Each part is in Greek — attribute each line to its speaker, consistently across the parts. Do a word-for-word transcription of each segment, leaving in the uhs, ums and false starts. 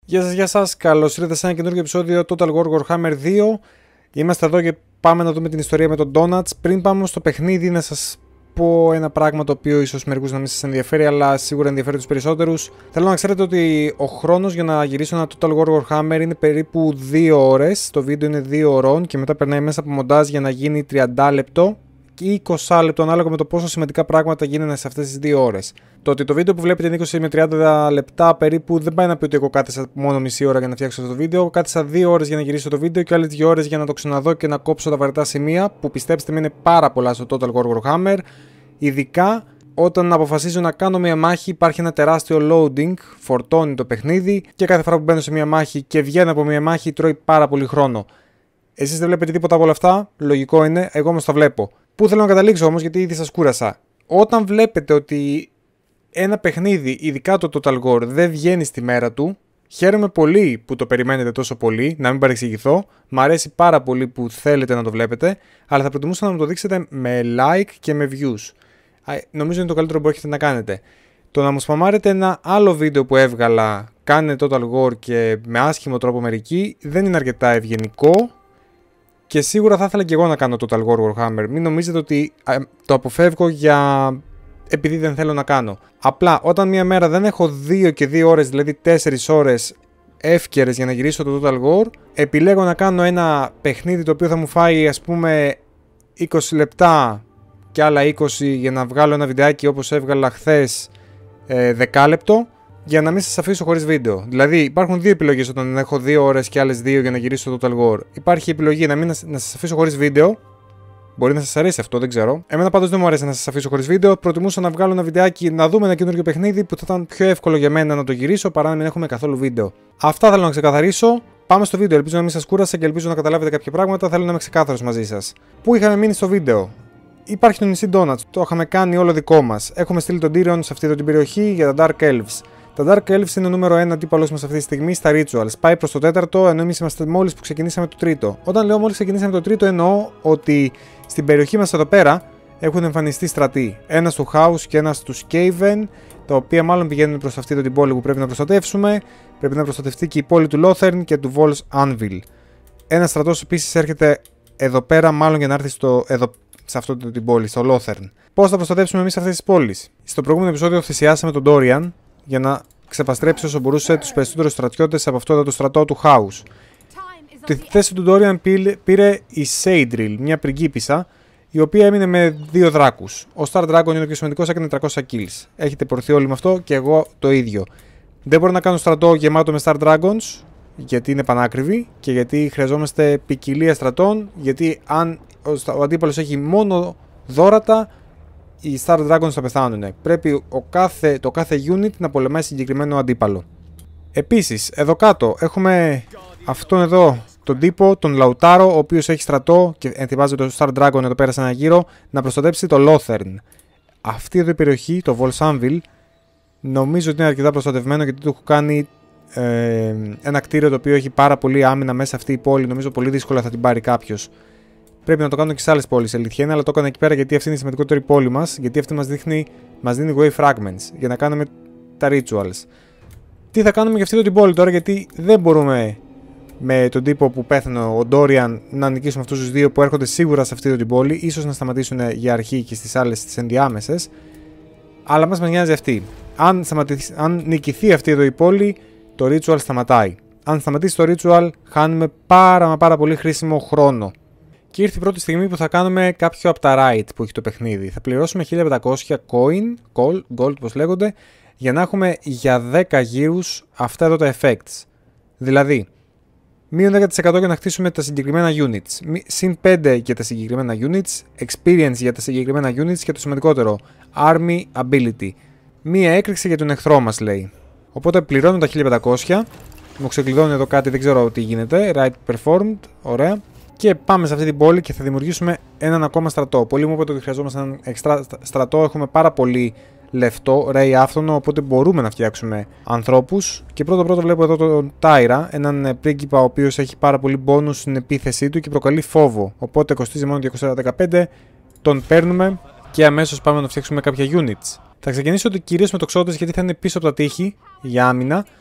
Speaker 1: Γεια σας, γεια σας. Καλώς ήρθατε σε ένα καινούργιο επεισόδιο Total War Warhammer δύο. Είμαστε εδώ και πάμε να δούμε την ιστορία με τον Donuts. Πριν πάμε στο παιχνίδι, να σας πω ένα πράγμα το οποίο ίσως μερικούς να μην σας ενδιαφέρει, αλλά σίγουρα ενδιαφέρει τους περισσότερους. Θέλω να ξέρετε ότι ο χρόνος για να γυρίσω ένα Total War Warhammer είναι περίπου δύο ώρες. Το βίντεο είναι δύο ώρων και μετά περνάει μέσα από μοντάζ για να γίνει τριάντα λεπτό ή είκοσι λεπτό, ανάλογα με το πόσο σημαντικά πράγματα γίνανε σε αυτές τις δύο ώρες. Το ότι το βίντεο που βλέπετε είναι είκοσι με τριάντα λεπτά περίπου δεν πάει να πει ότι εγώ κάθισα μόνο μισή ώρα για να φτιάξω αυτό το βίντεο. Εγώ κάθισα δύο ώρες για να γυρίσω το βίντεο και άλλες δύο ώρες για να το ξαναδώ και να κόψω τα βαρετά σημεία που πιστέψτε με είναι πάρα πολλά στο Total War Warhammer. Ειδικά όταν αποφασίζω να κάνω μια μάχη, υπάρχει ένα τεράστιο loading, φορτώνει το παιχνίδι και κάθε φορά που μπαίνω σε μια μάχη και βγαίνω από μια μάχη τρώει πάρα πολύ χρόνο. Εσείς δεν βλέπετε τίποτα από όλα αυτά, λογικό είναι, εγώ όμως τα βλέπω. Πού θέλω να καταλήξω όμως, γιατί ήδη σας κούρασα. Όταν βλέπετε ότι ένα παιχνίδι, ειδικά το Total War, δεν βγαίνει στη μέρα του, χαίρομαι πολύ που το περιμένετε τόσο πολύ, να μην παρεξηγηθώ. Μ' αρέσει πάρα πολύ που θέλετε να το βλέπετε, αλλά θα προτιμούσα να μου το δείξετε με like και με views. Νομίζω είναι το καλύτερο που έχετε να κάνετε. Το να μου σπαμάρετε ένα άλλο βίντεο που έβγαλα, κάνε Total War και με άσχημο τρόπο μερικοί, δεν είναι αρκετά ευγενικό. Και σίγουρα θα ήθελα και εγώ να κάνω Total War Warhammer. Μην νομίζετε ότι το αποφεύγω για... επειδή δεν θέλω να κάνω. Απλά όταν μια μέρα δεν έχω δύο και δύο ώρες, δηλαδή τέσσερις ώρες εύκαιρες για να γυρίσω το Total War, επιλέγω να κάνω ένα παιχνίδι το οποίο θα μου φάει ας πούμε είκοσι λεπτά και άλλα είκοσι για να βγάλω ένα βιντεάκι όπως έβγαλα χθες ε, δέκα λεπτό, για να μην σας αφήσω χωρίς βίντεο. Δηλαδή υπάρχουν δύο επιλογές όταν έχω δύο ώρες και άλλες δύο για να γυρίσω το Total War. Υπάρχει η επιλογή να, μην, να σας αφήσω χωρίς βίντεο. Μπορεί να σας αρέσει αυτό, δεν ξέρω. Εμένα πάντως δεν μου αρέσει να σας αφήσω χωρίς βίντεο. Προτιμούσα να βγάλω ένα βιντεάκι, να δούμε ένα καινούργιο παιχνίδι που θα ήταν πιο εύκολο για μένα να το γυρίσω παρά να μην έχουμε καθόλου βίντεο. Αυτά θέλω να ξεκαθαρίσω. Πάμε στο βίντεο. Ελπίζω να μην σας κούρασε και ελπίζω να καταλάβετε κάποια πράγματα. Θέλω να είμαι ξεκάθαρος μαζί σας. Πού είχαμε μείνει στο βίντεο? Υπάρχει το νησί Donuts. Το είχαμε κάνει όλο δικό μας. Έχουμε στείλει τον Tyrion σε αυτή την περιοχή για τα Dark Elves. Τα Dark Elves είναι ο νούμερο ένα αντίπαλος μας αυτή τη στιγμή στα Rituals. Πάει προς το τέταρτο, ενώ εμείς είμαστε μόλις που ξεκινήσαμε το τρίτο. Όταν λέω μόλις ξεκινήσαμε το τρίτο, εννοώ ότι στην περιοχή μας εδώ πέρα έχουν εμφανιστεί στρατοί. Ένας του House και ένας του Skaven, τα οποία μάλλον πηγαίνουν προς αυτή την πόλη που πρέπει να προστατεύσουμε. Πρέπει να προστατευτεί και η πόλη του Lothern και του Vol's Anvil. Ένας στρατός επίσης έρχεται εδώ πέρα, μάλλον για να έρθει στο, εδώ, σε αυτή την πόλη, στο Lothern. Πώς θα προστατεύσουμε εμείς αυτές τις πόλεις? Στο προηγούμενο επεισόδιο θυσιάσαμε τον Dorian για να ξεπαστρέψει όσο μπορούσε τους περισσότερους στρατιώτες από αυτό εδώ το στρατό του House. Τη θέση του Dorian πήρε η Seidril, μια πριγκίπισσα, η οποία έμεινε με δύο δράκους. Ο Star Dragon είναι ο πιο σημαντικός, έκανε τριακόσια kills. Έχετε πορθεί όλοι με αυτό και εγώ το ίδιο. Δεν μπορώ να κάνω στρατό γεμάτο με Star Dragons, γιατί είναι πανάκριβη και γιατί χρειαζόμαστε ποικιλία στρατών, γιατί αν ο αντίπαλος έχει μόνο δώρατα, οι Star Dragons θα πεθάνουν. Πρέπει ο κάθε, το κάθε unit να πολεμάει συγκεκριμένο αντίπαλο. Επίσης, εδώ κάτω έχουμε αυτόν εδώ τον τύπο, τον Λαουτάρο, ο οποίος έχει στρατό και ετοιμάζεται το Star Dragon εδώ πέρα σε ένα γύρο να προστατέψει το Lothern. Αυτή εδώ η περιοχή, το Vol's Anvil, νομίζω ότι είναι αρκετά προστατευμένο γιατί του έχω κάνει ε, ένα κτίριο το οποίο έχει πάρα πολύ άμυνα μέσα σε αυτή η πόλη. Νομίζω πολύ δύσκολα θα την πάρει κάποιος. Πρέπει να το κάνω και σε άλλες πόλεις, αλήθεια είναι, αλλά το έκανα εκεί πέρα γιατί αυτή είναι η σημαντικότερη πόλη μας. Γιατί αυτή μας, δείχνει, μας δίνει Way Fragments για να κάνουμε τα Rituals. Τι θα κάνουμε για αυτή την πόλη τώρα, γιατί δεν μπορούμε με τον τύπο που πέθανε ο Dorian να νικήσουμε αυτούς τους δύο που έρχονται σίγουρα σε αυτή την πόλη. Ίσως να σταματήσουν για αρχή και στις άλλες τις ενδιάμεσες. Αλλά μας μας νοιάζει αυτή. Αν, αν νικηθεί αυτή εδώ η πόλη, το Ritual σταματάει. Αν σταματήσει το Ritual, χάνουμε πάρα μα πάρα πολύ χρήσιμο χρόνο. Και ήρθε η πρώτη στιγμή που θα κάνουμε κάποιο από τα raid που έχει το παιχνίδι. Θα πληρώσουμε χίλια πεντακόσια coin, gold, gold όπως λέγονται, για να έχουμε για δέκα γύρους αυτά εδώ τα effects. Δηλαδή, μείον δέκα τοις εκατό για να χτίσουμε τα συγκεκριμένα units, συν πέντε για τα συγκεκριμένα units, experience για τα συγκεκριμένα units και το σημαντικότερο, army ability. Μία έκρηξη για τον εχθρό μας λέει. Οπότε πληρώνω τα χίλια πεντακόσια, μου ξεκλειδώνει εδώ κάτι, δεν ξέρω τι γίνεται, raid performed, ωραία. Και πάμε σε αυτή την πόλη και θα δημιουργήσουμε έναν ακόμα στρατό. Πολλοί μου είπατε ότι χρειαζόμαστε έναν εξτρά στρατό. Έχουμε πάρα πολύ λεφτό, ρέι άφθονο, οπότε μπορούμε να φτιάξουμε ανθρώπους. Και πρώτο πρώτο βλέπω εδώ τον Tyra, έναν πρίγκιπα ο οποίος έχει πάρα πολύ bonus στην επίθεσή του και προκαλεί φόβο. Οπότε κοστίζει μόνο διακόσια δεκαπέντε, τον παίρνουμε και αμέσως πάμε να φτιάξουμε κάποια units. Θα ξεκινήσω κυρίως με τοξότες γιατί θα είναι πίσω από τα τείχη για άμυνα.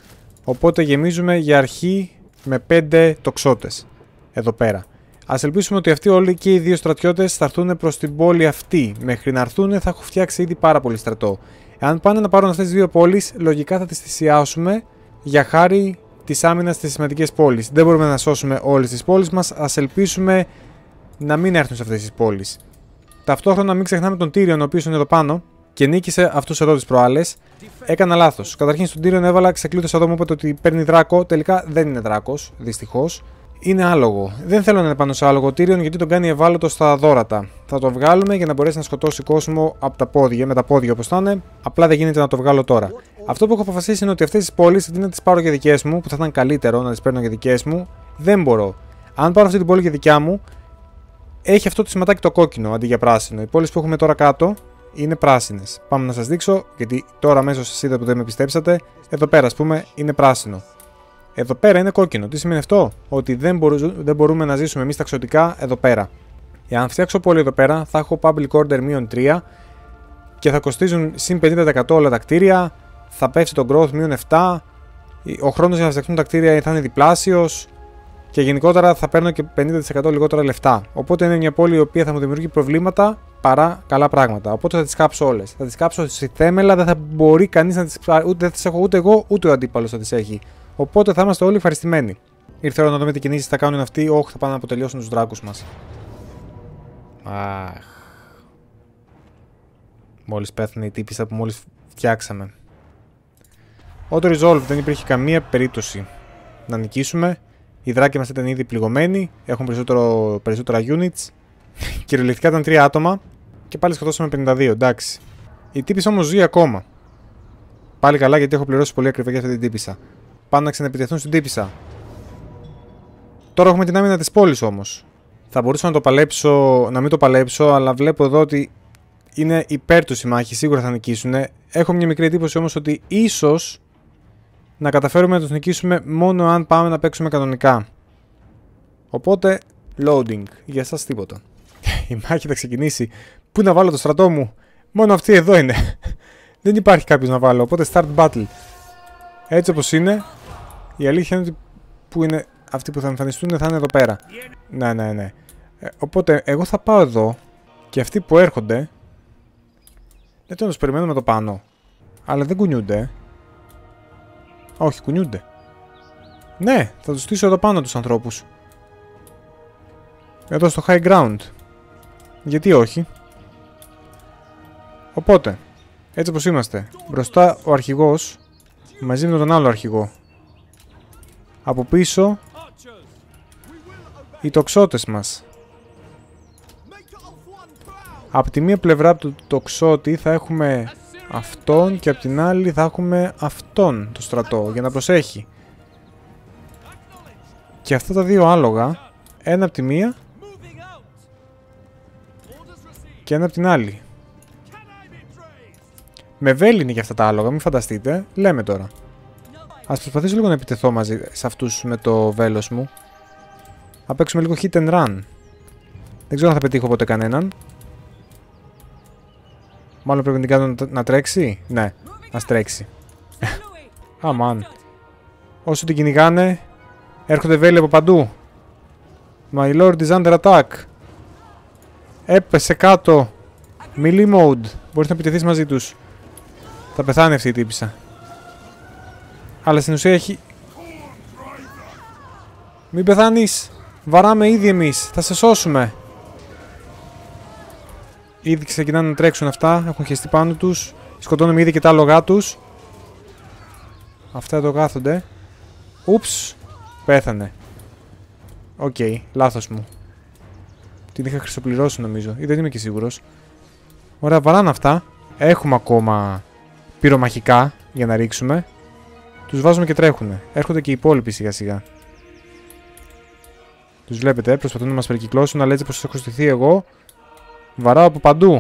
Speaker 1: Οπότε γεμίζουμε για αρχή με πέντε τοξότες. Εδώ πέρα. Ας ελπίσουμε ότι αυτοί όλοι και οι δύο στρατιώτες θα έρθουν προς την πόλη αυτή. Μέχρι να έρθουν θα έχω φτιάξει ήδη πάρα πολύ στρατό. Εάν πάνε να πάρουν αυτές τις δύο πόλεις, λογικά θα τις θυσιάσουμε για χάρη της άμυνας στις σημαντικές πόλεις. Δεν μπορούμε να σώσουμε όλες τις πόλεις μας. Ας ελπίσουμε να μην έρθουν σε αυτές τις πόλεις. Ταυτόχρονα μην ξεχνάμε τον Tyrion, ο οποίος είναι εδώ πάνω και νίκησε αυτούς εδώ τις προάλλες. Έκανα λάθος. Καταρχήν στον Tyrion έβαλα ξεκλείδες εδώ, μου είπατε ότι παίρνει δράκο. Τελικά δεν είναι δράκος, δυστυχώς. Είναι άλογο. Δεν θέλω να είναι πάνω σε άλογο Tyrion γιατί τον κάνει ευάλωτο στα δώρατα. Θα το βγάλουμε για να μπορέσει να σκοτώσει κόσμο από τα πόδια, με τα πόδια όπως θα είναι. Απλά δεν γίνεται να το βγάλω τώρα. Αυτό που έχω αποφασίσει είναι ότι αυτές τις πόλεις αντί να τις πάρω για δικές μου, που θα ήταν καλύτερο να τις παίρνω για δικές μου, δεν μπορώ. Αν πάρω αυτή την πόλη για δικιά μου, έχει αυτό το σηματάκι το κόκκινο αντί για πράσινο. Οι πόλεις που έχουμε τώρα κάτω είναι πράσινες. Πάμε να σας δείξω, γιατί τώρα αμέσως σας είδα που δεν με πιστέψατε. Εδώ πέρα, ας πούμε, είναι πράσινο. Εδώ πέρα είναι κόκκινο. Τι σημαίνει αυτό? Ότι δεν, μπορού, δεν μπορούμε να ζήσουμε εμείς ταξιωτικά εδώ πέρα. Εάν φτιάξω πόλη εδώ πέρα, θα έχω public order μείον τρία και θα κοστίζουν συν πενήντα τοις εκατό όλα τα κτίρια. Θα πέφτει το growth μείον επτά. Ο χρόνος για να φτιαχτούν τα κτίρια θα είναι διπλάσιος. Και γενικότερα θα παίρνω και πενήντα τοις εκατό λιγότερα λεφτά. Οπότε είναι μια πόλη η οποία θα μου δημιουργεί προβλήματα παρά καλά πράγματα. Οπότε θα τις κάψω όλες. Θα τις κάψω στη θέμελα, δεν θα μπορεί κανείς να τις. Ούτε δεν τις έχω ούτε εγώ ούτε ο αντίπαλος θα τις έχει. Οπότε θα είμαστε όλοι ευχαριστημένοι. Ήρθε ώρα να δούμε τι κινήσεις θα κάνουν αυτοί. Όχι, θα πάνε να αποτελειώσουν τους δράκους μας. Αχ. Μόλις πέθανε η τύπισσα που μόλις φτιάξαμε. Auto resolve, δεν υπήρχε καμία περίπτωση να νικήσουμε. Οι δράκοι μας ήταν ήδη πληγωμένοι. Έχουν περισσότερο, περισσότερα units. Κυριολεκτικά ήταν τρία άτομα. Και πάλι σκοτώσαμε πενήντα δύο. Εντάξει. Η τύπισσα όμως ζει ακόμα. Πάλι καλά γιατί έχω πληρώσει πολύ ακριβά για αυτή την τύπισσα. Πάνε να ξαναεπιτεθούν στην τύπισσα. Τώρα έχουμε την άμυνα της πόλης όμως. Θα μπορούσα να το παλέψω, να μην το παλέψω, αλλά βλέπω εδώ ότι είναι υπέρ τους η μάχη. Σίγουρα θα νικήσουν. Έχω μια μικρή εντύπωση όμως ότι ίσως να καταφέρουμε να τους νικήσουμε μόνο αν πάμε να παίξουμε κανονικά. Οπότε, loading. Για εσάς τίποτα. Η μάχη θα ξεκινήσει. Πού να βάλω το στρατό μου? Μόνο αυτή εδώ είναι. Δεν υπάρχει κάποιος να βάλω. Οπότε, start battle. Έτσι όπως είναι, η αλήθεια είναι ότι που είναι αυτοί που θα εμφανιστούν θα είναι εδώ πέρα. Ναι, ναι, ναι. Ε, οπότε, εγώ θα πάω εδώ και αυτοί που έρχονται. Δεν να τους περιμένουμε εδώ πάνω. Αλλά δεν κουνιούνται. Όχι, κουνιούνται. Ναι, θα τους στήσω εδώ πάνω τους ανθρώπους. Εδώ στο high ground. Γιατί όχι. Οπότε, έτσι όπως είμαστε. Μπροστά ο αρχηγός μαζί με τον άλλο αρχηγό. Από πίσω οι τοξότες μας. Από τη μία πλευρά του τοξότη θα έχουμε αυτόν και από την άλλη θα έχουμε αυτόν το στρατό για να προσέχει. Και αυτά τα δύο άλογα, ένα από τη μία και ένα από την άλλη. Με βέλη είναι για αυτά τα άλογα, μην φανταστείτε, λέμε τώρα. Ας προσπαθήσω λίγο να επιτεθώ μαζί σε αυτούς με το βέλος μου. Θα παίξουμε λίγο hit and run. Δεν ξέρω αν θα πετύχω ποτέ κανέναν. Μάλλον πρέπει να την κάνω να τρέξει. Ναι, ας τρέξει. Αμάν. Όσο την κυνηγάνε, έρχονται βέλη από παντού. My lord is under attack. Έπεσε κάτω. Melee mode. Μπορείς να επιτεθείς μαζί τους. Θα πεθάνει αυτή η τύπισσα. Αλλά στην ουσία έχει... Μην πεθάνεις. Βαράμε ήδη εμείς. Θα σε σώσουμε. Ήδη ξεκινάνε να τρέξουν αυτά. Έχουν χεστεί πάνω τους. Σκοτώνουμε ήδη και τα άλογά τους. Αυτά εδώ κάθονται. Ούψ. Πέθανε. Οκ. Okay, λάθος μου. Την είχα χρυσοπληρώσει νομίζω. Ή δεν είμαι και σίγουρος. Ωραία, βαράνε αυτά. Έχουμε ακόμα πυρομαχικά για να ρίξουμε. Τους βάζουμε και τρέχουνε. Έρχονται και οι υπόλοιποι σιγά σιγά. Τους βλέπετε, προσπαθούν να μας περικυκλώσουν, αλλά έτσι πως έχω στηθεί εγώ, βαράω από παντού.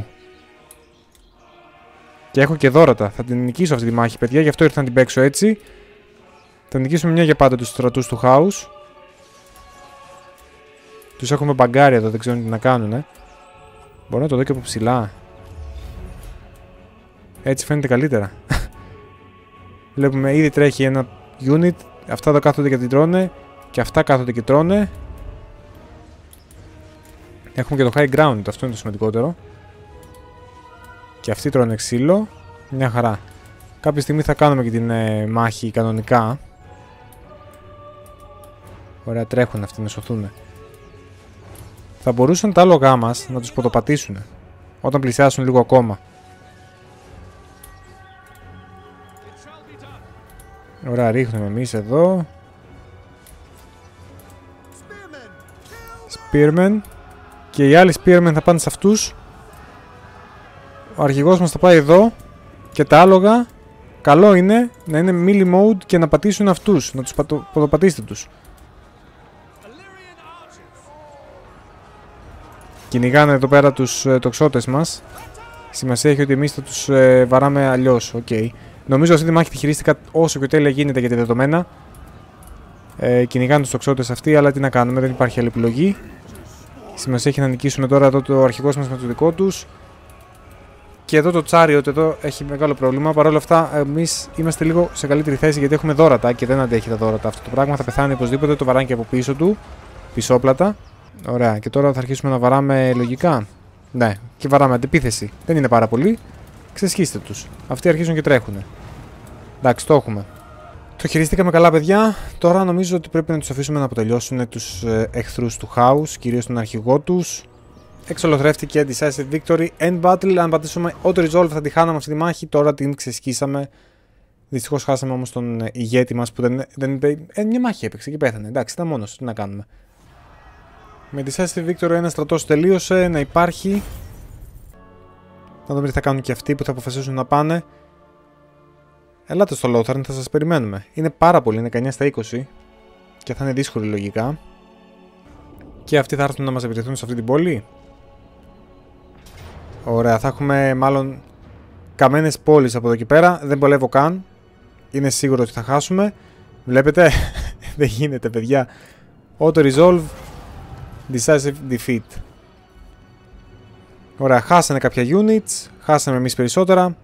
Speaker 1: Και έχω και δώρατα. Θα την νικήσω αυτή τη μάχη, παιδιά, γι' αυτό ήρθα να την παίξω έτσι. Θα νικήσουμε μια για πάντα τους στρατούς του χάους. Τους έχουμε μπαγκάρια εδώ, δεν ξέρουν τι να κάνουνε. Μπορώ να το δω και από ψηλά. Έτσι φαίνεται καλύτερα. Βλέπουμε ήδη τρέχει ένα unit. Αυτά εδώ κάθονται και την τρώνε. Και αυτά κάθονται και τρώνε. Έχουμε και το high ground, αυτό είναι το σημαντικότερο. Και αυτοί τρώνε ξύλο. Μια χαρά. Κάποια στιγμή θα κάνουμε και την ε, μάχη κανονικά. Ωραία, τρέχουν αυτοί να σωθούν. Θα μπορούσαν τα άλογά μας να τους ποδοπατήσουν όταν πλησιάσουν λίγο ακόμα. Ωραία, ρίχνουμε εμείς εδώ. Spearmen. Και οι άλλοι Spearmen θα πάνε σε αυτούς. Ο αρχηγός μας θα πάει εδώ. Και τα άλογα, καλό είναι να είναι melee mode και να πατήσουν αυτούς. Να τους ποδοπατήσετε τους. Κυνηγάνε εδώ πέρα τους ε, τοξότες μας. Σημασία έχει ότι εμείς θα τους ε, βαράμε αλλιώς. Okay. Νομίζω αυτή τη μάχη τη χειρίστηκα όσο πιο τέλεια γίνεται για τη δεδομένα. Ε, κυνηγάνε τους τοξότες αυτοί, αλλά τι να κάνουμε, δεν υπάρχει άλλη επιλογή. Σημασία έχει να νικήσουμε τώρα εδώ το αρχηγός μας με το δικό τους. Και εδώ το Chariot εδώ έχει μεγάλο πρόβλημα. Παρ' όλα αυτά, εμείς είμαστε λίγο σε καλύτερη θέση γιατί έχουμε δώρατα και δεν αντέχει τα δώρατα. Αυτό το πράγμα θα πεθάνει οπωσδήποτε. Το βαράνε και από πίσω του, πισόπλατα. Ωραία, και τώρα θα αρχίσουμε να βαράμε λογικά. Ναι, και βαράμε αντεπίθεση. Δεν είναι πάρα πολύ. Ξεσχίστε τους. Αυτοί αρχίζουν και τρέχουν. Εντάξει, το έχουμε. Το χειριστήκαμε καλά, παιδιά. Τώρα νομίζω ότι πρέπει να τους αφήσουμε να αποτελειώσουν τους εχθρούς του House, κυρίως τον αρχηγό τους. Εξολοθρεύτηκε Decisive Victory. End Battle. Αν πατήσουμε Auto Resolve θα τη χάναμε αυτή τη μάχη. Τώρα την ξεσκίσαμε. Δυστυχώς χάσαμε όμως τον ηγέτη μας που δεν, δεν ε, μια μάχη έπαιξε και πέθανε. Εντάξει, ήταν μόνος. Τι να κάνουμε. Με Decisive Victory ένα στρατός τελείωσε να υπάρχει. Να δούμε τι θα κάνουν και αυτοί που θα αποφασίσουν να πάνε. Ελάτε στο Lothern, θα σας περιμένουμε. Είναι πάρα πολύ, είναι δεκαεννιά στα είκοσι. Και θα είναι δύσκολη λογικά. Και αυτοί θα έρθουν να μας επιτεθούν σε αυτή την πόλη. Ωραία, θα έχουμε μάλλον καμένες πόλεις από εδώ και πέρα. Δεν πολεύω καν. Είναι σίγουρο ότι θα χάσουμε. Βλέπετε, δεν γίνεται παιδιά. Auto Resolve. Decisive Defeat. Ωραία, χάσανε κάποια units. Χάσαμε εμείς περισσότερα.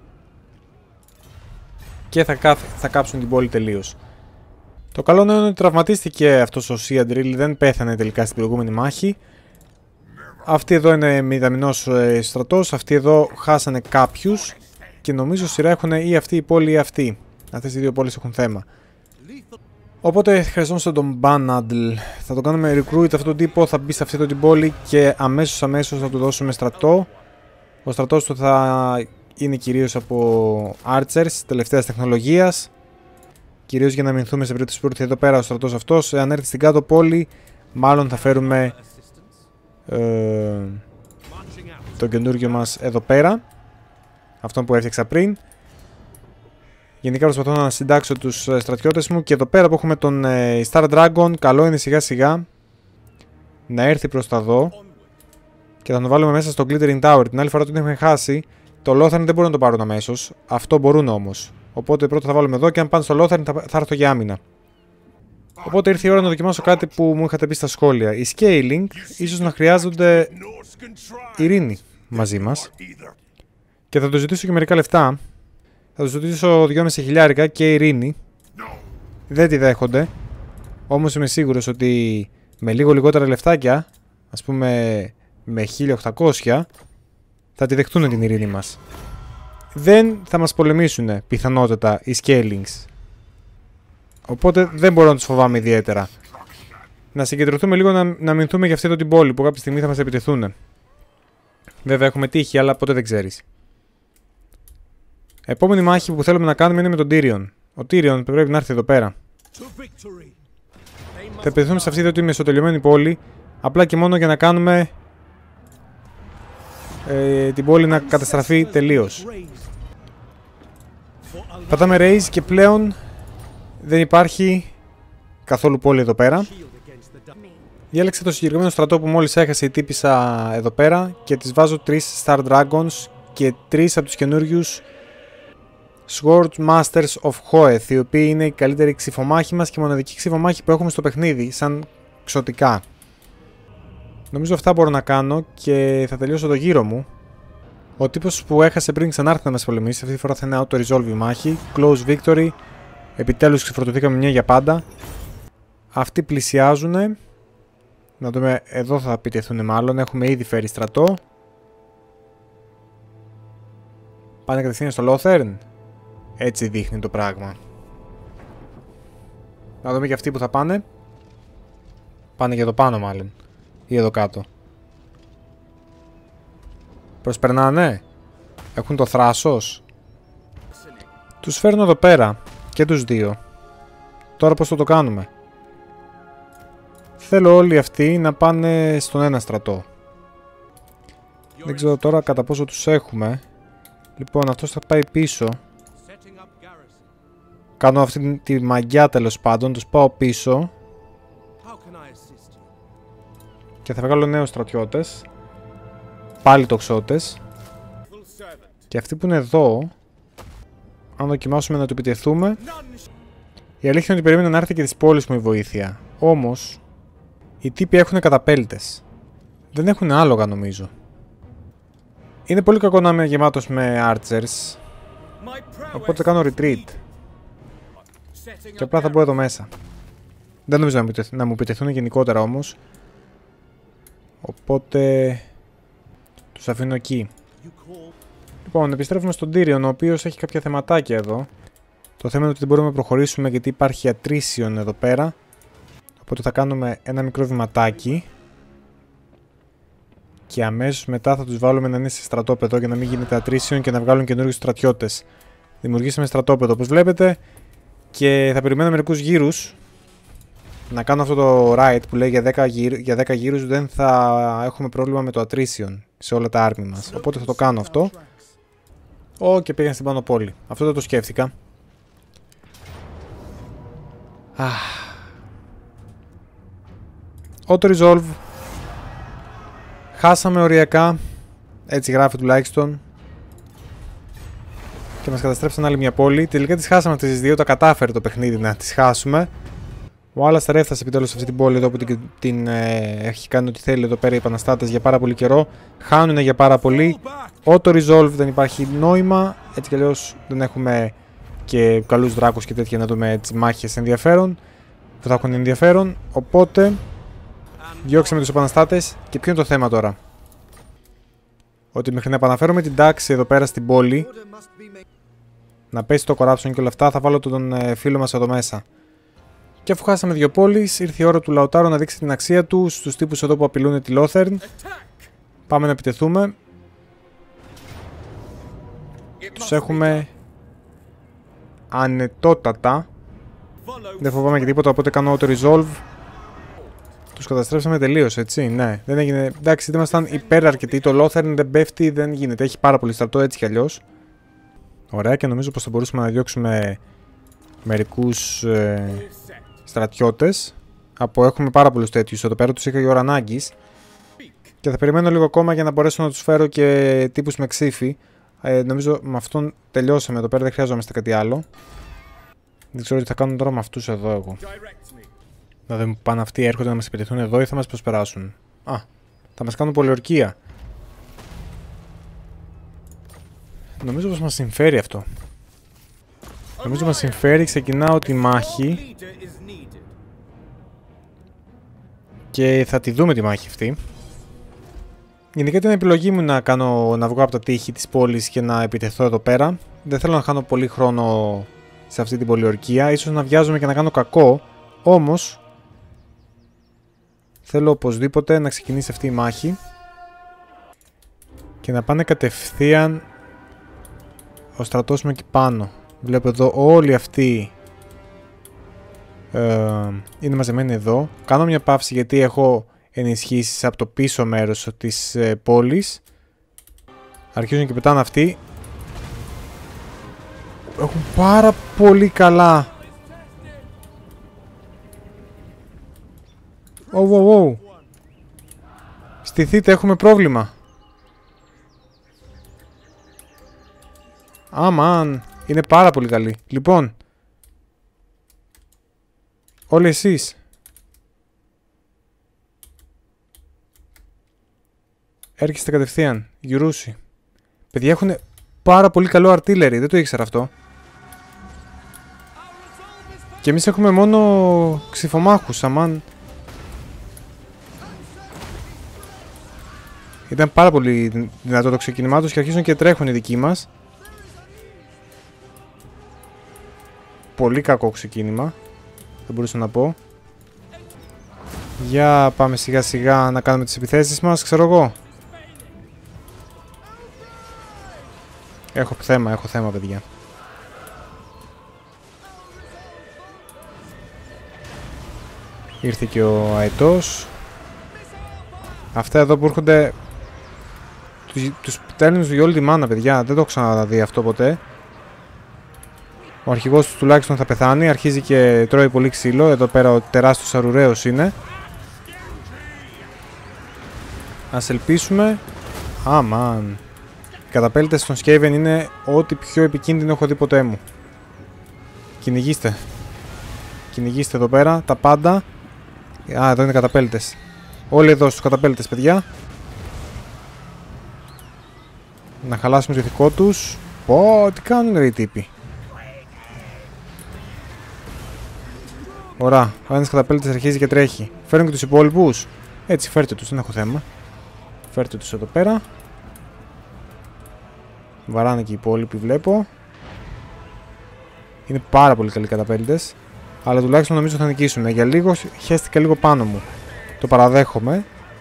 Speaker 1: Και θα, κά... θα κάψουν την πόλη τελείως. Το καλό είναι ότι τραυματίστηκε αυτός ο Seadrill. Δεν πέθανε τελικά στην προηγούμενη μάχη. Αυτοί εδώ είναι μηδαμινός ε, στρατός. Αυτοί εδώ χάσανε κάποιους. Και νομίζω σειρά έχουν ή αυτή η πόλη ή αυτή. Αυτές οι δύο πόλεις έχουν θέμα. Οπότε χρειαζόμαστε τον Banadl. Θα το κάνουμε recruit αυτόν τον τύπο. Θα μπει σε αυτή την πόλη και αμέσως αμέσως θα του δώσουμε στρατό. Ο στρατός του θα είναι κυρίως από archers τελευταίας τεχνολογίας. Κυρίως για να μηνθούμε σε περίπτωση που έρθει εδώ πέρα ο στρατός αυτός. Αν έρθει στην κάτω πόλη, μάλλον θα φέρουμε ε, το καινούργιο μας εδώ πέρα. Αυτόν που έφτιαξα πριν. Γενικά προσπαθώ να συντάξω τους στρατιώτες μου. Και εδώ πέρα που έχουμε τον ε, Star Dragon, καλό είναι σιγά σιγά να έρθει προς τα δω. Και θα τον βάλουμε μέσα στο Glittering Tower. Την άλλη φορά τον έχουμε χάσει. Το Lothern δεν μπορούν να το πάρουν αμέσως. Αυτό μπορούν όμως. Οπότε πρώτα θα βάλουμε εδώ και αν πάνε στο Lothern θα, θα έρθω για άμυνα. Οπότε ήρθε η ώρα να δοκιμάσω κάτι που μου είχατε πει στα σχόλια. Οι Scaling ίσως να χρειάζονται ειρήνη μαζί μας. Και θα το ζητήσω και μερικά λεφτά. Θα το ζητήσω δυόμισι χιλιάρικα και ειρήνη. Δεν τη δέχονται. Όμως είμαι σίγουρος ότι με λίγο λιγότερα λεφτάκια, ας πούμε με χίλια οκτακόσια, θα τη δεχτούν την ειρήνη μας. Δεν θα μας πολεμήσουν πιθανότατα οι Scalings. Οπότε δεν μπορώ να τους φοβάμαι ιδιαίτερα. Να συγκεντρωθούμε λίγο να, να μηνθούμε για αυτή εδώ την πόλη που κάποια στιγμή θα μας επιτεθούν. Βέβαια έχουμε τύχη, αλλά ποτέ δεν ξέρεις. Επόμενη μάχη που θέλουμε να κάνουμε είναι με τον Tyrion. Ο Tyrion πρέπει να έρθει εδώ πέρα. Θα επιτεθούμε σε αυτή εδώ τη μεσοτελειωμένη πόλη. Απλά και μόνο για να κάνουμε ε, την πόλη να καταστραφεί τελείως. Πατάμε raise και πλέον δεν υπάρχει καθόλου πόλη εδώ πέρα. Διάλεξα το συγκεκριμένο στρατό που μόλις έχασε η τύπισσα εδώ πέρα και τις βάζω τρεις Star Dragons και τρεις από τους καινούριους Sword Masters of Hoeth, οι οποίοι είναι η καλύτερη ξυφομάχη μας και μοναδική ξυφομάχη που έχουμε στο παιχνίδι, σαν ξωτικά. Νομίζω αυτά μπορώ να κάνω και θα τελειώσω το γύρο μου. Ο τύπος που έχασε πριν ξανάρθει να μας πολεμήσει, αυτή τη φορά θα είναι auto resolve η μάχη, close victory. Επιτέλους ξεφορτωθήκαμε μια για πάντα. Αυτοί πλησιάζουν. Να δούμε, εδώ θα επιτεθούν μάλλον. Έχουμε ήδη φέρει στρατό. Πάνε κατευθείαν στο Λόθερν. Έτσι δείχνει το πράγμα. Να δούμε και αυτοί που θα πάνε. Πάνε για το πάνω μάλλον. Ή εδώ κάτω. Προσπερνάνε. Έχουν το θράσος. Τους φέρνω εδώ πέρα. Και τους δύο. Τώρα πώς θα το κάνουμε? Θέλω όλοι αυτοί να πάνε στον ένα στρατό. Δεν ξέρω τώρα κατά πόσο τους έχουμε. Λοιπόν, αυτός θα πάει πίσω. Κάνω αυτή τη μαγιά τέλος πάντων. Τους πάω πίσω. Και θα βγάλω νέους στρατιώτες. Πάλι τοξότες. Και αυτοί που είναι εδώ, αν δοκιμάσουμε να του επιτεθούμε, η αλήθεια είναι ότι περίμενα να έρθει και της πόλης μου η βοήθεια. Όμως, οι τύποι έχουν καταπέλτες. Δεν έχουν άλογα νομίζω. Είναι πολύ κακό να είμαι γεμάτος με archers. Οπότε κάνω retreat. Και απλά θα μπω εδώ μέσα. Δεν νομίζω να μου επιτεθούν γενικότερα όμως. Οπότε τους αφήνω εκεί. Λοιπόν, επιστρέφουμε στον Tyrion, ο οποίος έχει κάποια θεματάκια εδώ. Το θέμα είναι ότι δεν μπορούμε να προχωρήσουμε γιατί υπάρχει attrition εδώ πέρα. Οπότε θα κάνουμε ένα μικρό βηματάκι. Και αμέσως μετά θα τους βάλουμε να είναι σε στρατόπεδο για να μην γίνεται attrition και να βγάλουν καινούριους στρατιώτες. Δημιουργήσαμε στρατόπεδο όπως βλέπετε. Και θα περιμένω μερικούς γύρους. Να κάνω αυτό το raid που λέει για δέκα, γύρ, για δέκα γύρους δεν θα έχουμε πρόβλημα με το attrition σε όλα τα army μας. Οπότε θα το κάνω αυτό. Ω, και πήγαν στην πάνω πόλη. Αυτό δεν το σκέφτηκα. Auto resolve. Χάσαμε οριακά. Έτσι γράφει τουλάχιστον. Και μας καταστρέψαν άλλη μια πόλη. Τελικά τις χάσαμε αυτές τις δύο. Τα κατάφερε το παιχνίδι να τις χάσουμε. Ο Άλασταρ έφτασε επιτέλους σε αυτή την πόλη εδώ που την, την ε, έχει κάνει ό,τι θέλει εδώ πέρα οι επαναστάτες για πάρα πολύ καιρό. Χάνουν για πάρα πολύ. Auto resolve, δεν υπάρχει νόημα. Έτσι κι αλλιώς δεν έχουμε και καλούς δράκους και τέτοια να δούμε έτσι μάχες ενδιαφέρον. Που θα έχουν ενδιαφέρον. Οπότε διώξαμε τους επαναστάτες. Και ποιο είναι το θέμα τώρα? Ότι μέχρι να επαναφέρουμε την τάξη εδώ πέρα στην πόλη, να πέσει το corruption και όλα αυτά, θα βάλω τον ε, φίλο μας εδώ μέσα. Και αφού χάσαμε δύο πόλεις, ήρθε η ώρα του Λαουτάρου να δείξει την αξία του στους τύπους εδώ που απειλούν τη Λόθερν. Πάμε να επιτεθούμε. Τους έχουμε ανετότατα. Δεν φοβάμαι και τίποτα, οπότε κάνω auto resolve. Τους καταστρέψαμε τελείως, έτσι, ναι. Δεν έγινε, εντάξει, δεν ήμασταν υπεραρκετοί. Το Λόθερν δεν πέφτει, δεν γίνεται. Έχει πάρα πολύ στρατό έτσι κι αλλιώς. Ωραία, και νομίζω πως θα μπορούσαμε να διώξουμε μερικούς ε, στρατιώτες. Από έχουμε πάρα πολλούς τέτοιους εδώ πέρα, τους είχα η ώρα ανάγκης. Και θα περιμένω λίγο ακόμα για να μπορέσω να τους φέρω και τύπους με ξύφη. Ε, νομίζω με αυτόν τελειώσαμε εδώ πέρα, δεν χρειάζομαστε κάτι άλλο. Δεν ξέρω τι θα κάνουν τώρα με αυτούς εδώ εγώ. Να δούμε που πάνε αυτοί, έρχονται να μας επιτεθούν εδώ ή θα μας προσπεράσουν. Α, θα μας κάνουν πολιορκία. Νομίζω πως μας συμφέρει αυτό. Νομίζω μας συμφέρει, ξεκινάω τη μάχη. Και θα τη δούμε τη μάχη αυτή. Γενικά ήταν επιλογή μου να, κάνω, να βγω από τα τείχη της πόλης και να επιτεθώ εδώ πέρα. Δεν θέλω να χάνω πολύ χρόνο σε αυτή την πολιορκία. Ίσως να βιάζομαι και να κάνω κακό. Όμως θέλω οπωσδήποτε να ξεκινήσει αυτή η μάχη. Και να πάνε κατευθείαν ο στρατός μου εκεί πάνω. Βλέπω εδώ όλοι αυτοί ε, είναι μαζεμένοι εδώ. Κάνω μια παύση γιατί έχω ενισχύσεις από το πίσω μέρος της ε, πόλης. Αρχίζουν και πετάνε αυτοί. Έχουν πάρα πολύ καλά. Ω, ω, ω. Στηθείτε, έχουμε πρόβλημα. Αμάν, είναι πάρα πολύ καλή. Λοιπόν, όλοι εσείς έρχεστε κατευθείαν, Γιουρούσι. Παιδιά έχουν πάρα πολύ καλό artillery, δεν το ήξερα αυτό. Και εμείς έχουμε μόνο ξυφομάχους, αμάν. Ήταν πάρα πολύ δυνατό το ξεκίνημά τους και αρχίζουν και τρέχουν οι δικοί μας. Πολύ κακό ξεκίνημα, δεν μπορούσα να πω. Για πάμε σιγά σιγά να κάνουμε τις επιθέσεις μας, ξέρω εγώ. Έχω θέμα, έχω θέμα παιδιά. Ήρθε και ο αετός. Αυτά εδώ που έρχονται τους, τους παίρνουν για όλη τη μάνα παιδιά. Δεν το έχω ξαναδεί αυτό ποτέ. Ο αρχηγός του τουλάχιστον θα πεθάνει. Αρχίζει και τρώει πολύ ξύλο. Εδώ πέρα ο τεράστιος αρουραίος είναι. Ας ελπίσουμε. Αμάν. Οι καταπέλτες των Skaven είναι ό,τι πιο επικίνδυνο έχω δει ποτέ μου. Κυνηγήστε. Κυνηγήστε εδώ πέρα τα πάντα. Α, εδώ είναι καταπέλτες. Όλοι εδώ στους καταπέλτες παιδιά. Να χαλάσουμε το ηθικό τους. Πω, τι κάνουν ρε οι τύποι. Ωραία, ο ένας καταπέλτης αρχίζει και τρέχει. Φέρνουν και τους υπόλοιπους. Έτσι, φέρτε τους, δεν έχω θέμα. Φέρτε τους εδώ πέρα. Βαράνε και οι υπόλοιποι, βλέπω. Είναι πάρα πολύ καλοί καταπέλτες. Αλλά τουλάχιστον νομίζω θα νικήσουμε. Για λίγο χέστηκα λίγο πάνω μου. Το παραδέχομαι.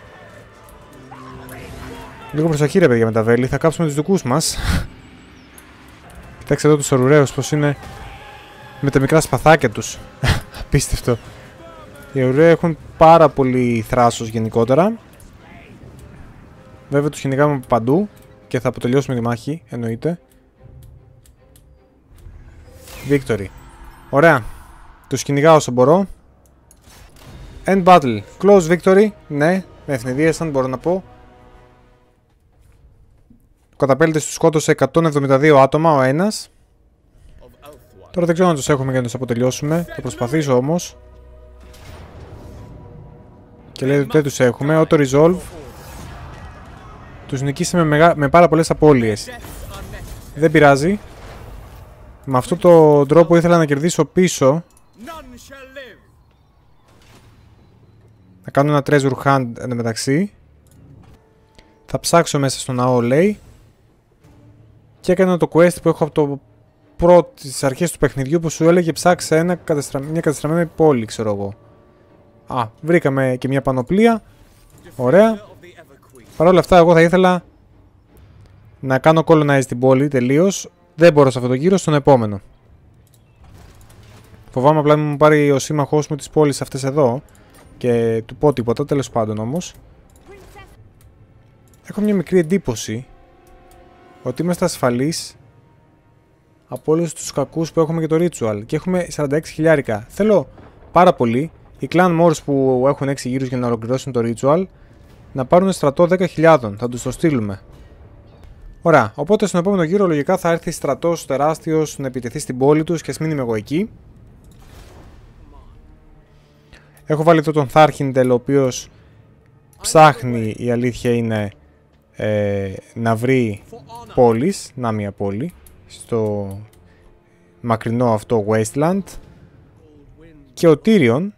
Speaker 1: Λίγο προσοχή ρε παιδιά με τα βέλη. Θα κάψουμε τους δικούς μας. Κοιτάξτε εδώ τους αρουραίους πως είναι με τα μικρά σπαθάκια τους. Απίστευτο. Οι αρουραίοι έχουν πάρα πολύ θράσος γενικότερα. Βέβαια τους κυνηγάμε από παντού και θα αποτελειώσουμε τη μάχη, εννοείται. Victory. Ωραία. Τους κυνηγάω όσο μπορώ. End battle. Close victory. Ναι, με ευνηδίασαν μπορώ να πω. Ο καταπέλτης τους σκότωσε εκατόν εβδομήντα δύο άτομα ο ένας. Τώρα δεν ξέρω αν τους έχουμε για να τους αποτελειώσουμε. Θα προσπαθήσω όμως. Και λέει ότι δεν τους έχουμε. Auto resolve. Τους νικήσαμε με, μεγα... με πάρα πολλές απώλειες. Δεν πειράζει. Με αυτόν τον τρόπο ήθελα να κερδίσω πίσω. Να κάνω ένα treasure hunt εντωμεταξύ. Θα ψάξω μέσα στο ναό λέει. Και έκανα το quest που έχω από το πρώτο τις αρχές του παιχνιδιού που σου έλεγε ψάξε ένα κατεστρα... μια κατεστραμμένη πόλη, ξέρω εγώ. Α, βρήκαμε και μια πανοπλία. Ωραία. Παρ' όλα αυτά εγώ θα ήθελα να κάνω colonize την πόλη τελείως. Δεν μπορώ σε αυτό το γύρο, στον επόμενο. Φοβάμαι απλά μην μου πάρει ο σύμμαχός μου τις πόλεις αυτές εδώ και του πω τίποτα, τέλος πάντων όμως. Έχω μια μικρή εντύπωση ότι είμαστε ασφαλείς από όλους τους κακούς που έχουμε και το ritual και έχουμε σαράντα έξι χιλιάρικα. Θέλω πάρα πολύ οι clan mores που έχουν έξι γύρους για να ολοκληρώσουν το ritual να πάρουν στρατό δέκα χιλιάδες, θα τους το στείλουμε. Ωραία, οπότε στον επόμενο γύρο λογικά θα έρθει στρατός τεράστιος να επιτεθεί στην πόλη τους και ας μην είμαι εγώ εκεί. Έχω βάλει εδώ τον Θάρχιντελ ο οποίος ψάχνει, η αλήθεια είναι, ε, να βρει πόλεις, να μια πόλη, στο μακρινό αυτό Wasteland. Και ο Tyrion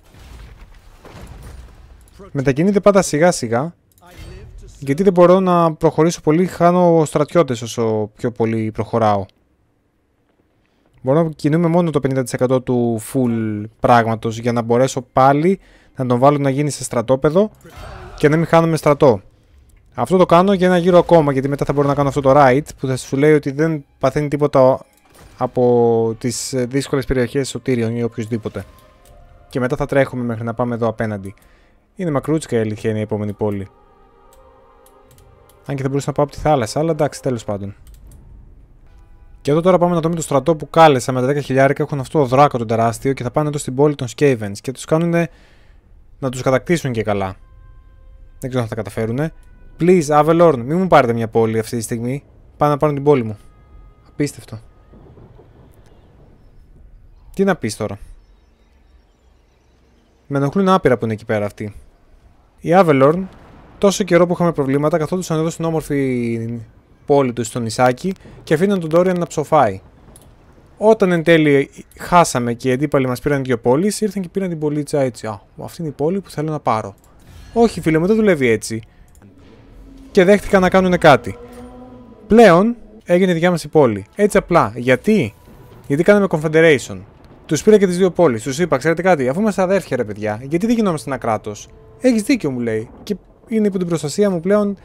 Speaker 1: μετακινείται πάντα σιγά σιγά, γιατί δεν μπορώ να προχωρήσω πολύ, χάνω στρατιώτες όσο πιο πολύ προχωράω. Μπορώ να κινούμε μόνο το πενήντα τοις εκατό του full πράγματος για να μπορέσω πάλι να τον βάλω να γίνει σε στρατόπεδο και να μην χάνουμε στρατό. Αυτό το κάνω για ένα γύρο ακόμα, γιατί μετά θα μπορώ να κάνω αυτό το raid που θα σου λέει ότι δεν παθαίνει τίποτα από τις δύσκολες περιοχές στο Tyrion ή οποιοδήποτε. Και μετά θα τρέχουμε μέχρι να πάμε εδώ απέναντι. Είναι μακρούτσικα η αλήθεια, είναι η επόμενη πόλη. Αν και θα μπορούσα να πάω από τη θάλασσα, αλλά εντάξει, τέλος πάντων. Και εδώ τώρα πάμε να δούμε το στρατό που κάλεσα με τα δέκα χιλιάρικα. Έχουν αυτό το δράκο τον τεράστιο και θα πάνε εδώ στην πόλη των Skavens και τους κάνουν να τους κατακτήσουν και καλά. Δεν ξέρω αν θα τα καταφέρουν. Please, Avelorn, μην μου πάρετε μια πόλη αυτή τη στιγμή. Πάνε να πάρουν την πόλη μου. Απίστευτο. Τι να πεις τώρα. Με ενοχλούν άπειρα που είναι εκεί πέρα αυτοί. Η Avelorn, τόσο καιρό που είχαμε προβλήματα, καθόντουσαν εδώ στην όμορφη πόλη του στο νησάκι και αφήναν τον Dorian να ψοφάει. Όταν εν τέλει χάσαμε και οι αντίπαλοι μας πήραν δύο πόλεις, ήρθαν και πήραν την πολίτσα έτσι. Α, αυτή είναι η πόλη που θέλω να πάρω. Όχι φίλε μου, δεν δουλεύει έτσι. Και δέχτηκαν να κάνουν κάτι. Πλέον έγινε δικιά μας η πόλη. Έτσι απλά. Γιατί? Γιατί κάναμε Confederation. Τους πήρα και τις δύο πόλεις. Τους είπα, ξέρετε κάτι, αφού είμαστε αδέρφια ρε παιδιά, γιατί δεν γινόμαστε ένα κράτος? Έχεις δίκιο, μου λέει. Και είναι υπό την προστασία μου πλέον.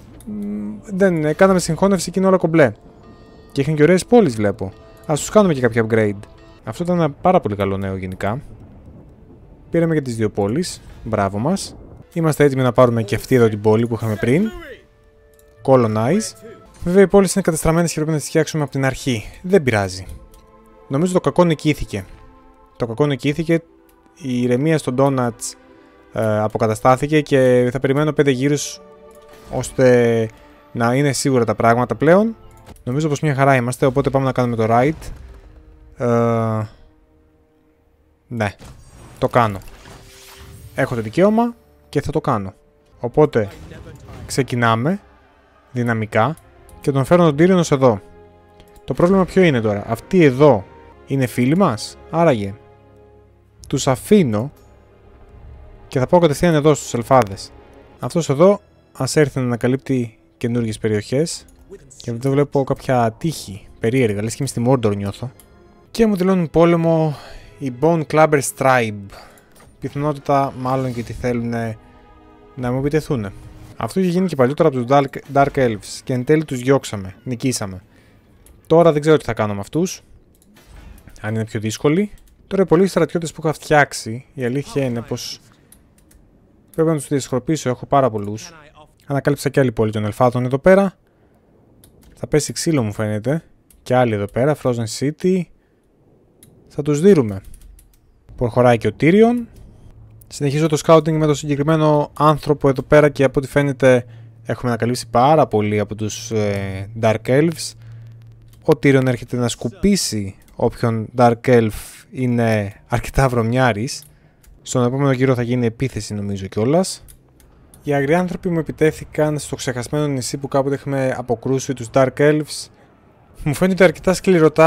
Speaker 1: Δεν είναι. Κάναμε συγχώνευση και είναι όλα κομπλέ. Και είχαν και ωραίες πόλεις, βλέπω. Ας τους κάνουμε και κάποια upgrade. Αυτό ήταν ένα πάρα πολύ καλό νέο γενικά. Πήραμε και τις δύο πόλεις. Μπράβο μας. Είμαστε έτοιμοι να πάρουμε και αυτή εδώ την πόλη που είχαμε πριν. Colonize. Βέβαια οι πόλεις είναι κατεστραμμένες και πρέπει να τις φτιάξουμε από την αρχή. Δεν πειράζει. Νομίζω το κακό νικήθηκε. Το κακό νικήθηκε. Η ηρεμία στον Donuts ε, αποκαταστάθηκε και θα περιμένω πέντε γύρους ώστε να είναι σίγουρα τα πράγματα πλέον. Νομίζω πως μια χαρά είμαστε, οπότε πάμε να κάνουμε το right. Ε, ναι, το κάνω. Έχω το δικαίωμα και θα το κάνω. Οπότε ξεκινάμε δυναμικά και τον φέρνω τον Τύριον ως εδώ. Το πρόβλημα ποιο είναι τώρα? Αυτοί εδώ είναι φίλοι μας, άραγε τους αφήνω και θα πάω κατευθείαν εδώ στους Ελφάδες. Αυτός εδώ ας έρθει να ανακαλύπτει καινούργιες περιοχές και εδώ βλέπω κάποια τείχη περίεργα, λες και είμαι στη Mordor νιώθω. Και μου δηλώνουν πόλεμο οι Bone Clubbers Tribe. Πιθανότητα μάλλον γιατί θέλουν να μου επιτεθούν. Αυτό είχε γίνει και παλιότερα από τους Dark, Dark Elves και εν τέλει τους διώξαμε, νικήσαμε. Τώρα δεν ξέρω τι θα κάνω με αυτούς, αν είναι πιο δύσκολοι. Τώρα οι πολλοί στρατιώτες που είχα φτιάξει, η αλήθεια είναι πως πρέπει να τους διασχορπήσω, έχω πάρα πολλούς. Ανακάλυψα και άλλη πόλη των Ελφάτων εδώ πέρα. Θα πέσει ξύλο μου φαίνεται. Και άλλοι εδώ πέρα, Frozen City. Θα τους δείρουμε. Προχωράει και ο Tyrion. Συνεχίζω το scouting με το συγκεκριμένο άνθρωπο εδώ πέρα και από ό,τι φαίνεται έχουμε ανακαλύψει πάρα πολύ από τους ε, Dark Elves. Ο Tyrion έρχεται να σκουπίσει όποιον Dark Elf είναι αρκετά βρωμιάρης. Στον επόμενο γύρο θα γίνει επίθεση νομίζω κιόλας. Οι αγριάνθρωποι μου επιτέθηκαν στο ξεχασμένο νησί που κάποτε έχουμε αποκρούσει τους Dark Elves. Μου φαίνεται αρκετά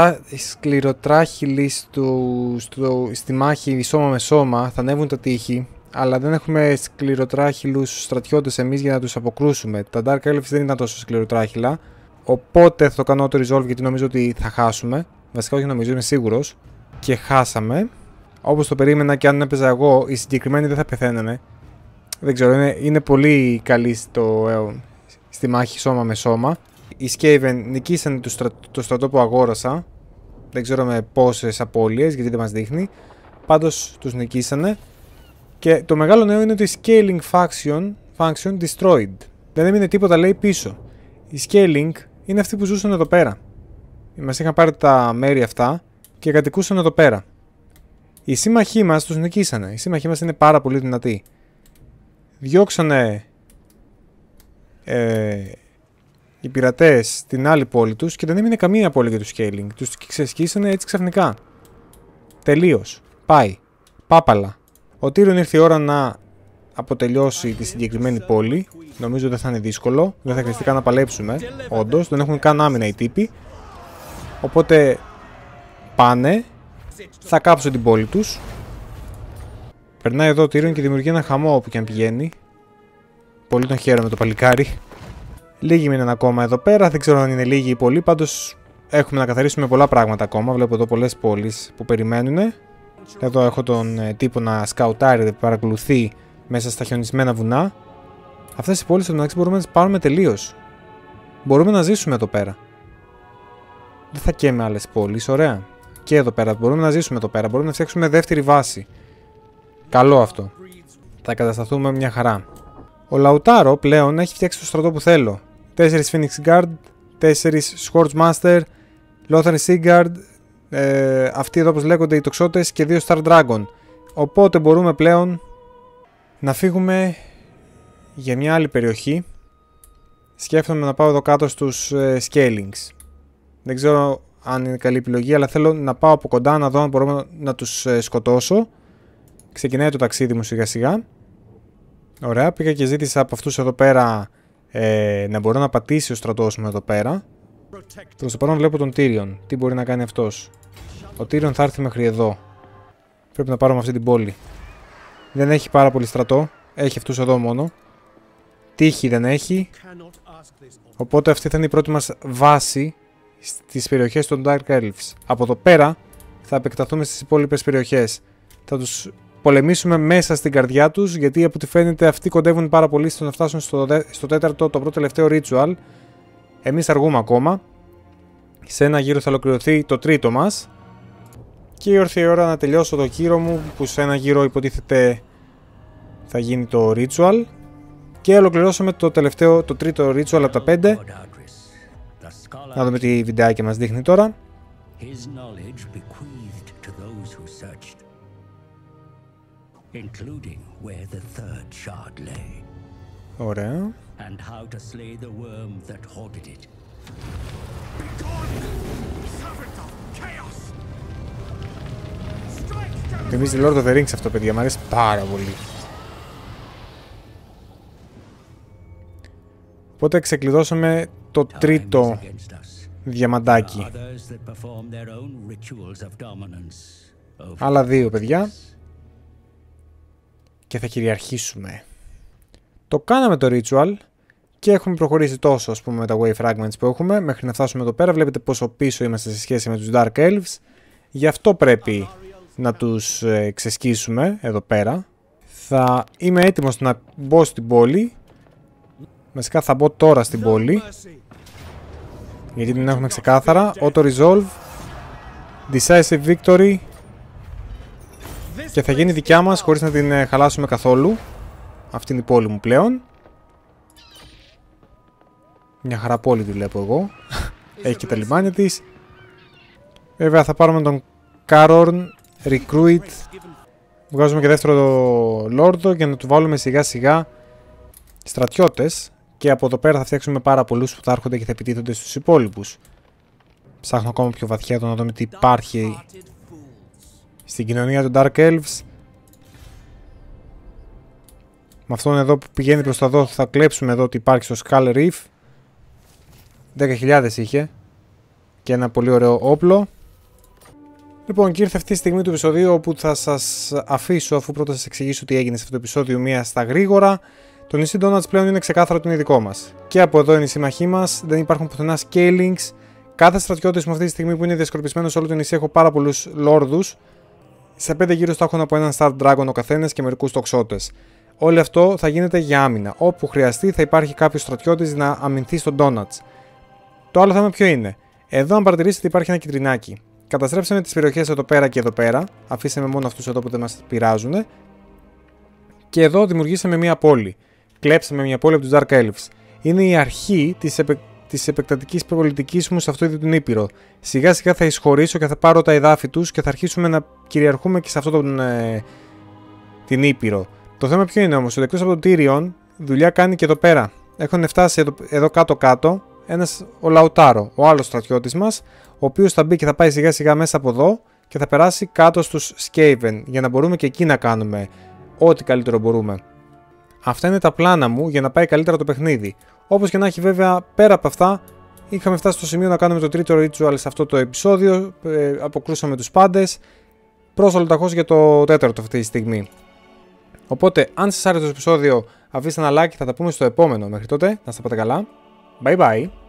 Speaker 1: σκληροτράχυλοι στο, στο, στη μάχη σώμα με σώμα. Θα ανέβουν τα τείχη, αλλά δεν έχουμε σκληροτράχυλους στρατιώτες εμείς για να τους αποκρούσουμε. Τα Dark Elves δεν ήταν τόσο σκληροτράχυλα. Οπότε θα το κάνω το resolve γιατί νομίζω ότι θα χάσουμε. Βασικά όχι νομίζω, είμαι σίγουρος. Και χάσαμε. Όπως το περίμενα και αν έπαιζα εγώ, οι συγκεκριμένοι δεν θα πεθαίνανε. Δεν ξέρω, είναι, είναι πολύ καλή στο, ε, στη μάχη σώμα με σώμα. Οι Skaven νικήσανε το, στρα, το στρατό που αγόρασα. Δεν ξέρω με πόσες απώλειες, γιατί δεν μας δείχνει. Πάντως τους νικήσανε. Και το μεγάλο νέο είναι ότι η Scaling Faction, faction Destroyed. Δεν έμεινε τίποτα λέει πίσω. Η Scaling είναι αυτοί που ζούσαν εδώ πέρα. Μας είχαν πάρει τα μέρη αυτά και κατοικούσαν εδώ πέρα. Οι σύμμαχοί μας τους νικήσανε. Οι σύμμαχοί μας είναι πάρα πολύ δυνατοί. Διώξανε ε, οι πειρατές στην άλλη πόλη τους και δεν έμεινε καμία πόλη για το scaling. Τους ξεσκίσανε έτσι ξαφνικά. Τελείως. Πάει. Πάπαλα. Ο Tyrion ήρθε η ώρα να αποτελειώσει τη συγκεκριμένη πόλη. Νομίζω δεν θα είναι δύσκολο. Δεν θα χρειαστεί καν να παλέψουμε. Όντως, δεν έχουν καν άμυνα οι τύποι. Οπότε πάνε. Θα κάψω την πόλη τους. Περνάει εδώ ο Tyrion και δημιουργεί ένα χαμό όπου και αν πηγαίνει. Πολύ τον χαίρομαι το παλικάρι. Λίγοι μείναν ακόμα εδώ πέρα. Δεν ξέρω αν είναι λίγοι ή πολλοί. Πάντως έχουμε να καθαρίσουμε πολλά πράγματα ακόμα. Βλέπω εδώ πολλές πόλεις που περιμένουν. Εδώ έχω τον ε, τύπο να σκαουτάρει, παρακολουθεί μέσα στα χιονισμένα βουνά. Αυτές οι πόλεις στο μεταξύ μπορούμε να τις πάρουμε τελείως. Μπορούμε να ζήσουμε εδώ πέρα. Δεν θα καίμε άλλες πόλεις. Ωραία. Και εδώ πέρα. Μπορούμε να ζήσουμε εδώ πέρα. Μπορούμε να φτιάξουμε δεύτερη βάση. Καλό αυτό. Θα εγκατασταθούμε μια χαρά. Ο Λαουτάρο πλέον έχει φτιάξει το στρατό που θέλω. τέσσερις Phoenix Guard, τέσσερις Swordsmaster, Lothar Seaguard, ε, αυτοί εδώ όπως λέγονται οι τοξότες και δύο Star Dragon. Οπότε μπορούμε πλέον να φύγουμε για μια άλλη περιοχή. Σκέφτομαι να πάω εδώ κάτω στους ε, Scalings. Δεν ξέρω αν είναι καλή επιλογή, αλλά θέλω να πάω από κοντά να δω αν μπορώ να τους ε, σκοτώσω. Ξεκινάει το ταξίδι μου σιγά σιγά. Ωραία, πήγα και ζήτησα από αυτούς εδώ πέρα ε, να μπορώ να πατήσει ο στρατός μου εδώ πέρα. Προς το παρόν βλέπω τον Tyrion. Τι μπορεί να κάνει αυτός? Ο Tyrion θα έρθει μέχρι εδώ. Πρέπει να πάρουμε αυτή την πόλη. Δεν έχει πάρα πολύ στρατό. Έχει αυτούς εδώ μόνο. Τύχη δεν έχει. Οπότε αυτή θα είναι η πρώτη μας βάση στις περιοχές των Dark Elves. Από εδώ πέρα θα επεκταθούμε στις υπόλοιπες περιοχές. Θα τους πολεμήσουμε μέσα στην καρδιά τους, γιατί από ό,τι φαίνεται αυτοί κοντεύουν πάρα πολύ στο να φτάσουν στο, στο τέταρτο, το πρώτο τελευταίο ritual. Εμείς αργούμε ακόμα. Σε ένα γύρο θα ολοκληρωθεί το τρίτο μας. Και ήρθε η ώρα να τελειώσω το γύρο μου, που σε ένα γύρο υποτίθεται θα γίνει το ritual. Και ολοκληρώσαμε το τελευταίο, το τρίτο ritual από τα πέντε. Να δούμε τι βιντεάκι μας δείχνει τώρα. Ωραία. Θυμίζει Lord of the Rings αυτό, παιδιά, μου αρέσει πάρα πολύ. Οπότε ξεκλειδώσαμε το τρίτο διαμαντάκι. Άλλα δύο, παιδιά. Και θα κυριαρχήσουμε. Το κάναμε το ritual και έχουμε προχωρήσει τόσο, ας πούμε, με τα Way Fragments που έχουμε μέχρι να φτάσουμε εδώ πέρα. Βλέπετε πόσο πίσω είμαστε σε σχέση με τους Dark Elves. Γι' αυτό πρέπει να τους ε, ξεσκίσουμε εδώ πέρα. Θα είμαι έτοιμος να μπω στην πόλη. Βασικά θα μπω τώρα στην πόλη, γιατί την έχουμε ξεκάθαρα. Auto resolve, decisive victory, και θα γίνει δικιά μας χωρίς να την χαλάσουμε καθόλου. Αυτή είναι η πόλη μου πλέον. Μια χαρά πόλη τη βλέπω εγώ. Έχει και τα λιμάνια της. Βέβαια θα πάρουμε τον Carorn Recruit. Βγάζουμε και δεύτερο λόρδο για να του βάλουμε σιγά σιγά στρατιώτες. Και από εδώ πέρα θα φτιάξουμε πάρα πολλούς που θα έρχονται και θα επιτίθονται στους υπόλοιπους. Ψάχνω ακόμα πιο βαθιά εδώ να δούμε τι υπάρχει στην κοινωνία των Dark Elves. Με αυτόν εδώ που πηγαίνει προς τα δω θα κλέψουμε εδώ ότι υπάρχει στο Skull Reef. δέκα χιλιάδες είχε και ένα πολύ ωραίο όπλο. Λοιπόν, και ήρθε αυτή η στιγμή του επεισοδίου όπου θα σας αφήσω, αφού πρώτα σας εξηγήσω τι έγινε σε αυτό το επεισόδιο, μία στα γρήγορα. Το νησί Donuts πλέον είναι ξεκάθαρο ότι είναι δικό μας. Και από εδώ είναι η συμμαχή μας, δεν υπάρχουν πουθενά scalings. Κάθε στρατιώτης μου αυτή τη στιγμή που είναι διασκορπισμένο σε όλο το νησί έχω πάρα πολλούς λόρδους. Σε πέντε γύρους θα έχουν από έναν Star Dragon ο καθένας και μερικούς τοξότες. Όλο αυτό θα γίνεται για άμυνα. Όπου χρειαστεί θα υπάρχει κάποιος στρατιώτης να αμυνθεί στον Donuts. Το άλλο θέμα ποιο είναι? Εδώ, αν παρατηρήσετε, υπάρχει ένα κυτρινάκι. Καταστρέψαμε τις περιοχές εδώ πέρα και εδώ πέρα. Αφήσαμε μόνο αυτούς εδώ που δεν μας πειράζουν. Και εδώ δημιουργήσαμε μια πόλη. Κλέψαμε μια πόλη από τους Dark Elves. Είναι η αρχή της, επε... της επεκτατικής πολιτικής μου σε αυτό την Ήπειρο. Σιγά σιγά θα εισχωρήσω και θα πάρω τα εδάφη τους και θα αρχίσουμε να κυριαρχούμε και σε αυτό τον, ε... την Ήπειρο. Το θέμα ποιο είναι όμως? Ότι εκτός από τον Tyrion, δουλειά κάνει και εδώ πέρα. Έχουν φτάσει εδώ, εδώ κάτω-κάτω ένας ο Λαουτάρο, ο άλλος στρατιώτης μας, ο οποίος θα μπει και θα πάει σιγά σιγά μέσα από εδώ και θα περάσει κάτω στους Skaven για να μπορούμε και εκεί να κάνουμε ό,τι καλύτερο μπορούμε. Αυτά είναι τα πλάνα μου για να πάει καλύτερα το παιχνίδι. Όπως και να έχει, βέβαια, πέρα από αυτά, είχαμε φτάσει στο σημείο να κάνουμε το τρίτο ritual σε αυτό το επεισόδιο. Ε, αποκρούσαμε τους πάντες. Πρόσολο για το τέταρτο αυτή τη στιγμή. Οπότε, αν σας άρεσε το επεισόδιο, αφήστε ένα like, θα τα πούμε στο επόμενο. Μέχρι τότε, να σας πάτε καλά. Bye bye.